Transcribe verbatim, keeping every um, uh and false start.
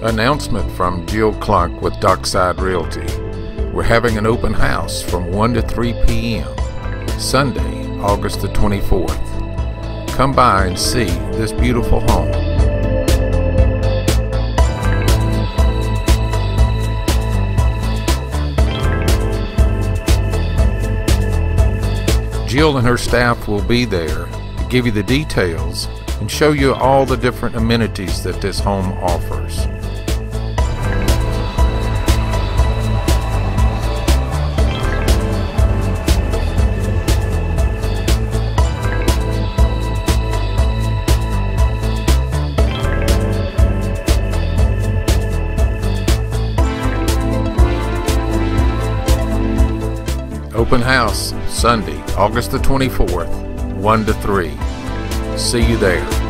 Announcement from Jill Klunk with Dockside Realty. We're having an open house from one to three p m Sunday, August the twenty-fourth. Come by and see this beautiful home. Jill and her staff will be there to give you the details and show you all the different amenities that this home offers. Open house Sunday, August the twenty-fourth, one to three. See you there.